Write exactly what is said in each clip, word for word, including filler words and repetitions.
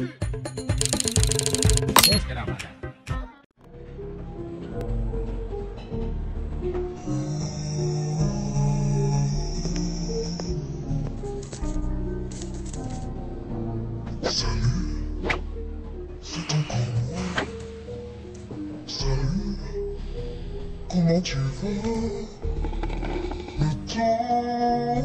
ايش كلام هذا؟ Comment tu vas? Le temps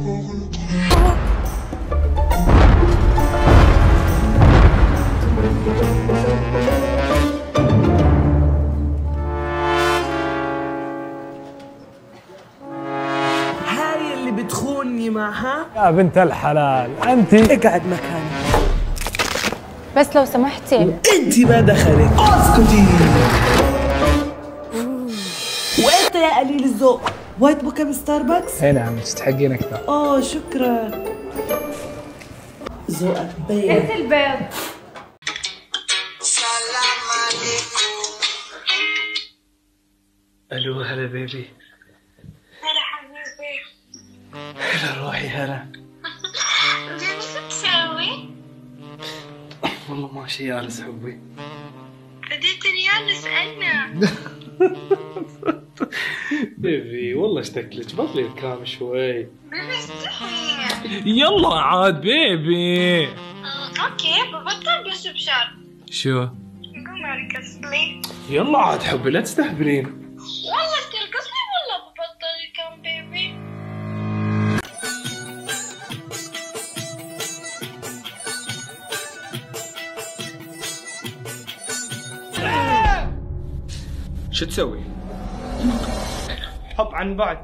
هاي اللي بتخوني معها؟ يا بنت الحلال انتي اقعد مكاني. بس لو سمحتي انتي ما دخلك. اسكتي. وانت يا قليل الذوق، وايت موكا من ستاربكس؟ اي نعم تستحقين اكثر. اوه شكرا. ذوقك بيض. انت البيض. سلام عليكم. الو هلا بيبي. هلا حبيبي. هلا روحي هلا. بيبي شو تسوي؟ والله ماشي جالس حبي. بديت جالس أنا. بيبي والله اشتقت لك، بطلي الكلام شوي. بيبي استحي. يلا عاد بيبي. اوكي ببطل بس بشرط. شو؟ قوم ارقص لي. يلا عاد حبي لا تستهبلين. والله ترقص لي ولا ببطل كم بيبي؟ شو تسوي؟ حب عن بعد.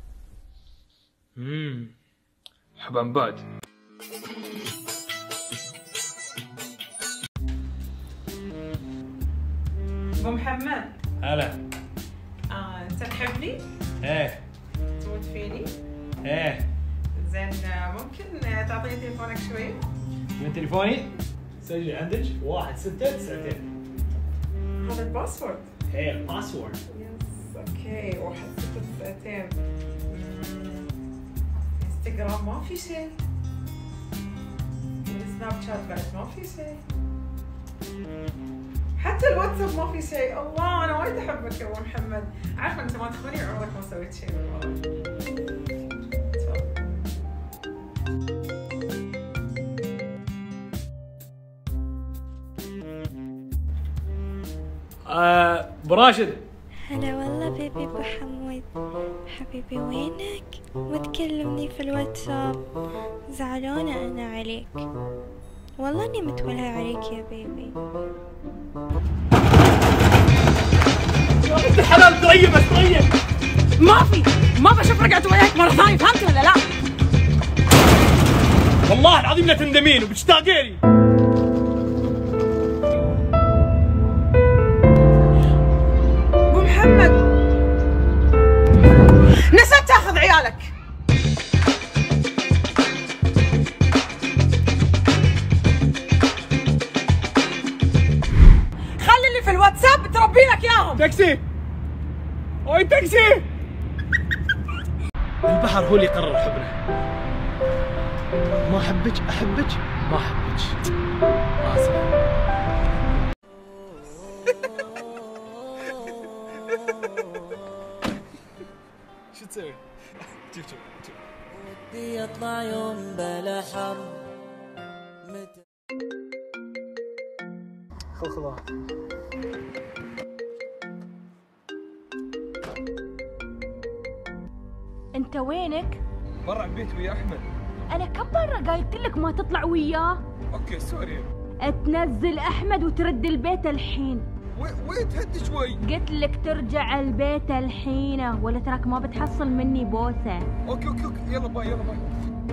امم حب عن بعد. ابو محمد. هلا. اه انت تحبني؟ ايه تموت فيني؟ ايه. زين ممكن تعطيني تليفونك شوي؟ من تليفوني؟ سجل عندك واحد ستة تسعتين. هذا الباسورد. ايه الباسورد. يس اوكي واحد ستة تسعتين. انستغرام ما في شيء. والسناب شات بعد ما في شيء. حتى الواتساب ما في شيء. الله انا وايد احبك يا ابو محمد. عارفه انت ما تخوني عمرك ما سويت شيء بالغلط. تفضل. آه براشد. هلا والله بيبي ابو حمود. حبيبي وينك؟ وتكلمني في الواتساب. زعلانة انا عليك. والله اني متولهة عليك يا بيبي. بنت الحلال طيب بس طيب. ما في ما بشوف رجعت وياك مرة ثانية، فهمت ولا لا؟ والله العظيم لا تندمين وبتشتاقيني. ابو محمد نسيت تاخذ عيالك. خلي اللي في الواتساب تربي لك اياهم. تاكسي. اوي تاكسي. البحر هو اللي قرر حبنا. ما احبك احبك ما احبك. اسف. شو تسوي؟ شوف شوف شوف. ودي يطلع يوم بلا حر. خذ خذها. انت وينك؟ برا البيت ويا احمد. انا كم مرة قايلت لك ما تطلع وياه؟ اوكي سوري. تنزل احمد وترد البيت الحين. وين تهدي شوي. قلت لك ترجع البيت الحين ولا تراك ما بتحصل مني بوسة. اوكي اوكي اوكي يلا باي يلا باي.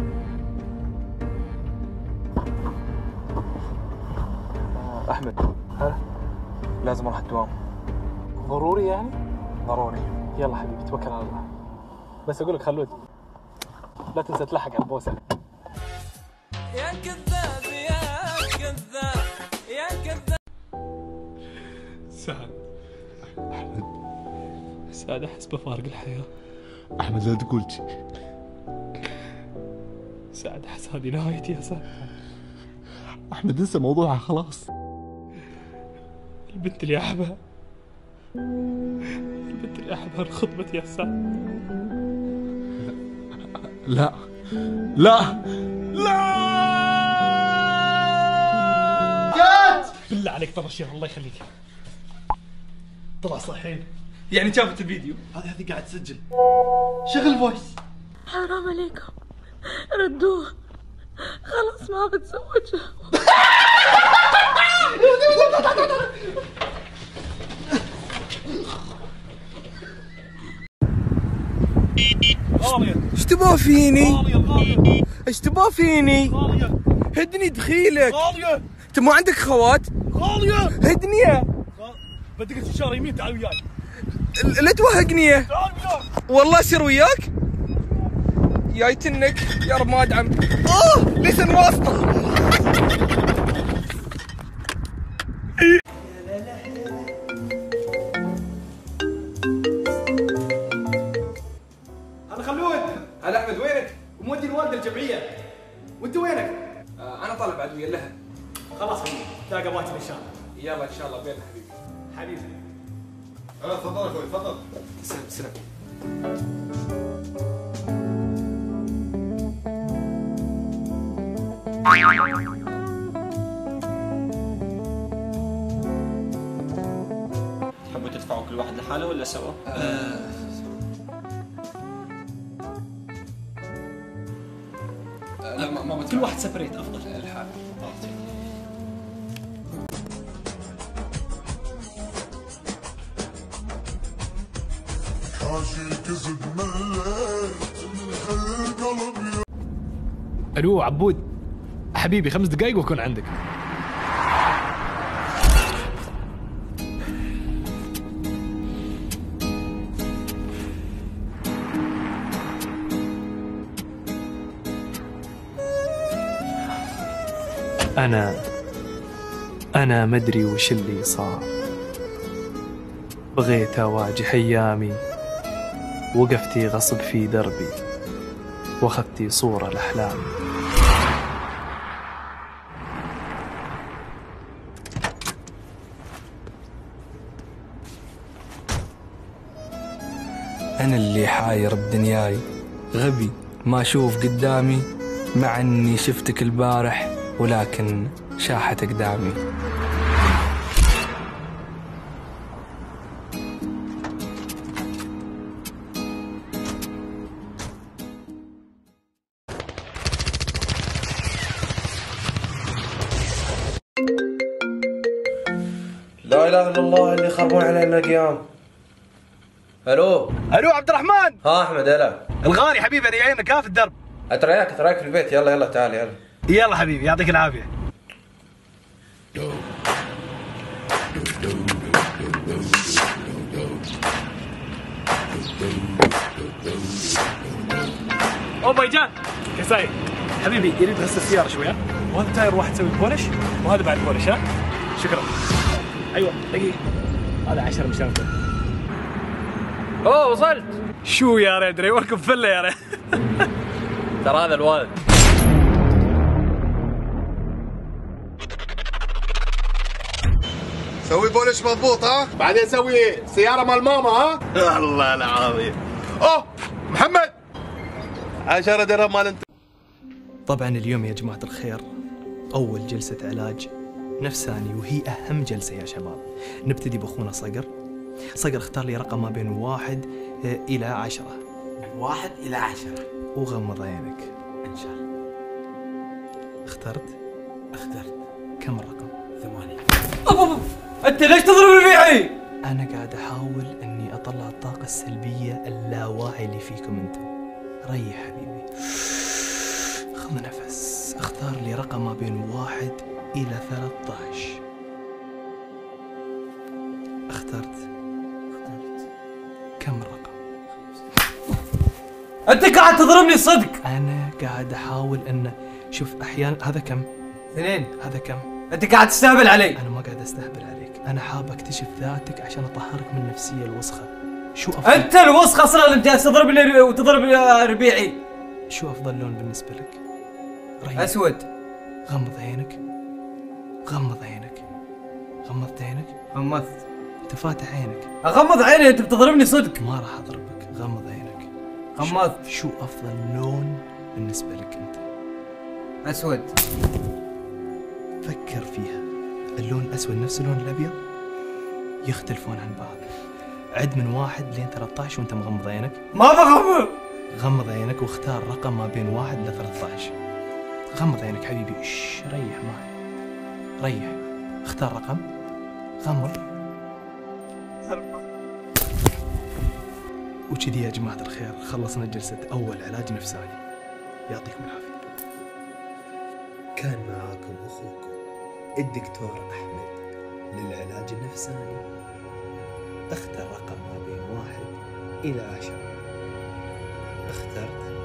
احمد هلا. لازم اروح الدوام. ضروري يعني؟ ضروري. يلا حبيبي توكل على الله. بس اقول لك خلود لا تنسى تلحق على البوسه. يا كذاب يا كذاب يا كذاب. سعد. أحمد. سعد احس بفارق الحياه. أحمد لا تقول شي. سعد احس هذه نهايتي يا سعد. احمد انسى موضوعها خلاص. البنت اللي احبها، البنت اللي احبها انخطبت يا سعد. لا لا لا بالله عليك طرش يا الله يخليك. طلع صحيح يعني شافت الفيديو. هذه هذه قاعد تسجل. شغل فويس. حرام عليكم ردوه، خلاص ما بتزوجها. ايش تبغى فيني؟ ايش تبغى فيني؟ هدني دخيلك. انت ما عندك خوات؟ غالية هدني. بدك استشارة يمين، تعال وياي. لا توهقني. تعال وياي. والله اصير وياك؟ جاي تنك يا رب ما ادعم. اه لسن واسطة. هلا خلود. هلا احمد وينك؟ ومودي الوالده الجمعيه. وانت وينك؟ آه انا طالب ادويه لها. خلاص حبيبي تلاقى باكر ان شاء الله. يلا ان شاء الله بينا حبيبي. حبيبي. اه تفضل اخوي تفضل. تسلم تسلم. تحبوا تدفعوا كل واحد لحاله ولا سوا؟ آه. آه لا ما ما كل واحد سبريت افضل. الحال. الو عبود حبيبي، خمس دقايق واكون عندك. أنا أنا مدري وش اللي صار، بغيت أواجه أيامي، وقفتي غصب في دربي، واخذتي صورة لأحلامي. أنا اللي حاير بدنياي، غبي ما أشوف قدامي، مع أني شفتك البارح ولكن شاحت أقدامي. لا اله الا الله اللي يخربون علينا القيام. الو الو عبد الرحمن. ها احمد هلا. الغالي حبيبي انا جاي لك في الدرب. اترياك اترياك في البيت. يلا يلا تعال يلا. يلا حبيبي يعطيك العافيه. او باي جان كيف حبيبي؟ يريد غسل السياره شويه، وهذا تاير واحد تسوي بولش، وهذا بعد بولش. ها شكرا. ايوه دقيقه، هذا عشرة مشان. اوه وصلت. شو يا ريت ريوركم فله يا ريت. ترى هذا الوالد. سوي بولش مضبوط ها، بعدين سوي سيارة مال ماما ها. الله العظيم. اوه محمد عشرة درهم مال انت. طبعا اليوم يا جماعة الخير أول جلسة علاج نفساني، وهي أهم جلسة يا شباب. نبتدي بأخونا صقر. صقر اختار لي رقم ما بين واحد إلى عشرة. من واحد إلى عشرة. وغمض عينك. إن شاء الله. اخترت؟ اخترت. كم الرقم؟ ثمانية. أوه أنت ليش تضرب ربيعي؟ أنا قاعد أحاول إني أطلع الطاقة السلبية اللاواعي اللي فيكم أنتم. ريح حبيبي، خذ نفس. اختار لي رقم ما بين واحد إلى ثلاثة عشر. اخترت؟ اخترت. كم الرقم؟ أنت قاعد تضربني صدق. أنا قاعد أحاول أن شوف أحيانا. هذا كم؟ اثنين. هذا كم؟ أنت قاعد تستهبل علي. أنا ما قاعد أستهبل عليك، أنا حاب أكتشف ذاتك عشان أطهرك من النفسية الوسخة. شو أفضل؟ أنت الوسخ أصلا اللي جالس تضربني وتضرب ربيعي. شو أفضل لون بالنسبة لك؟ ريح. أسود. غمض عينك. غمض عينك. غمضت عينك؟ غمضت. انت فاتح عينك. اغمض عيني، انت بتضربني صدق. ما راح اضربك، غمض عينك. غمضت. شو افضل لون بالنسبة لك انت؟ اسود. فكر فيها، اللون الاسود نفس اللون الابيض؟ يختلفون عن بعض. عد من واحد لين ثلاثة عشر وانت مغمض عينك. ما بغمض. غمض عينك واختار رقم ما بين واحد ل ثلاثة عشر. غمض عينك حبيبي. ايش ريح معي. ريح. اختار رقم. غمض. وكذي يا جماعة الخير خلصنا جلسة أول علاج نفساني. يعطيكم العافية. كان معاكم أخوكم الدكتور أحمد للعلاج النفساني. اختر رقم ما بين واحد إلى عشرة. اخترت